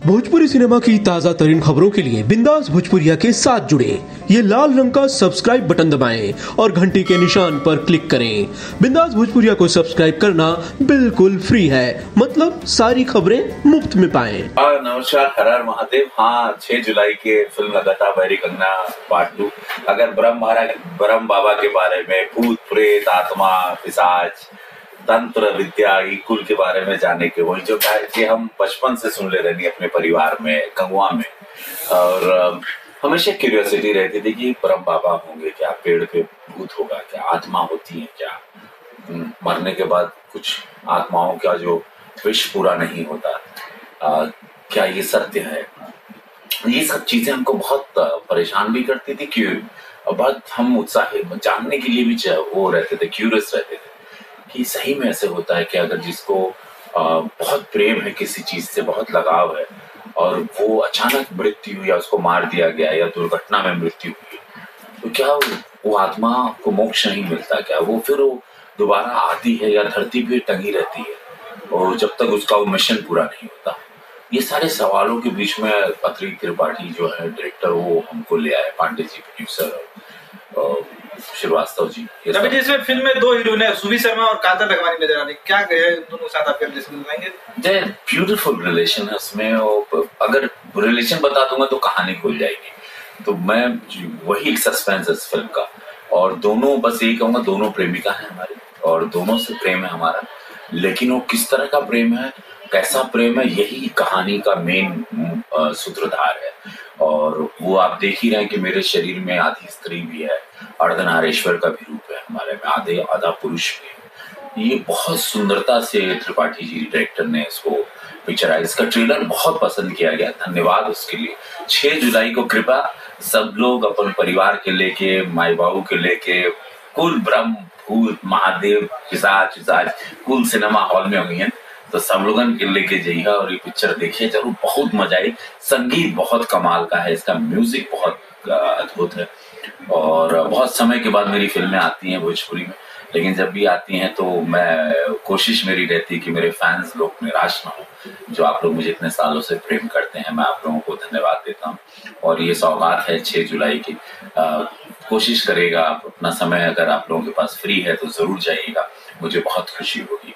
Bhojpuri cinema की ताजा तरीन खबरों के लिए बिंदास भोजपुरिया के साथ जुड़े ये लाल रंग का सब्सक्राइब बटन दबाएं और घंटी के निशान पर क्लिक करें। बिंदास भोजपुरिया को सब्सक्राइब करना बिल्कुल फ्री है, मतलब सारी खबरें मुफ्त में पाएं। नमस्कार, हर हर महादेव। हाँ, 6 जुलाई के फिल्म लगातार बैरी कंगना पार्ट 2। अगर ब्रह्म बाबा के बारे में, भूत प्रेत आत्मा पिशाच तंत्र विद्या कुल के बारे में जाने के, वही जो कि हम बचपन से सुन ले रहे हैं अपने परिवार में, गंगवा में, और हमेशा क्यूरियोसिटी रहती थी कि ब्रह्म बाबा होंगे क्या, पेड़ पे भूत होगा क्या, आत्मा होती है क्या, मरने के बाद कुछ आत्माओं का जो विश पूरा नहीं होता, क्या ये सत्य है। ये सब चीजें हमको बहुत परेशान भी करती थी, क्यों बहुत हम उत्साहित जानने के लिए भी वो रहते थे, क्यूरियस रहते थे कि सही में ऐसे होता है कि अगर जिसको बहुत प्रेम है किसी चीज से, बहुत लगाव है, और वो अचानक मृत्यु हुई या उसको मार दिया गया या दुर्घटना में मृत्यु हुई, तो क्या वो आत्मा को मोक्ष नहीं मिलता क्या? वो फिर वो दोबारा आती है या धरती पे टंगी रहती है और जब तक उसका वो मिशन पूरा नहीं होता। ये सारे सवालों के बीच में अत्रि त्रिपाठी जो है डायरेक्टर, वो हमको ले आए, पांडे जी प्रोड्यूसर, श्रीवास्तव जी। अभी इसमें फिल्म में 2 हीरोइन है, सुभी शर्मा और काजल लखमानी नजर आ रही, क्या कहे दोनों साथ आप रिलेशन बताएंगे? ब्यूटीफुल रिलेशन है उसमें, अगर रिलेशन बता दूंगा तो कहानी खुल जाएगी, तो मैं वही सस्पेंस है इस फिल्म का। और दोनों, बस यही कहूंगा, दोनों प्रेमिका है हमारी और दोनों से प्रेम है हमारा, लेकिन वो किस तरह का प्रेम है, कैसा प्रेम है, यही कहानी का मेन सूत्रधार है। और वो आप देख ही रहे हैं कि मेरे शरीर में आधी स्त्री भी है, अर्धनारेश्वर का भी रूप है हमारे में, आधा पुरुष भी है। ये बहुत सुंदरता से त्रिपाठी जी डायरेक्टर ने इसको पिक्चराइज, इसका ट्रेलर बहुत पसंद किया गया, धन्यवाद उसके लिए। 6 जुलाई को कृपा सब लोग अपन परिवार के लेके, माई बाबू के लेके, कुल ब्रह्म भूत महादेव पिशाच कुल सिनेमा हॉल में हुई है, तो सब लोगन के लेके जाइए और ये पिक्चर देखिए जरूर, बहुत मजा आई। संगीत बहुत कमाल का है, इसका म्यूजिक बहुत अद्भुत है, और बहुत समय के बाद मेरी फिल्में आती हैं भोजपुरी में, लेकिन जब भी आती हैं तो मैं कोशिश मेरी रहती है कि मेरे फैंस लोग निराश ना हो, जो आप लोग मुझे इतने सालों से प्रेम करते हैं। मैं आप लोगों को धन्यवाद देता हूँ, और ये सौगात है 6 जुलाई की। कोशिश करेगा आप अपना समय, अगर आप लोगों के पास फ्री है तो जरूर जाइएगा, मुझे बहुत खुशी होगी।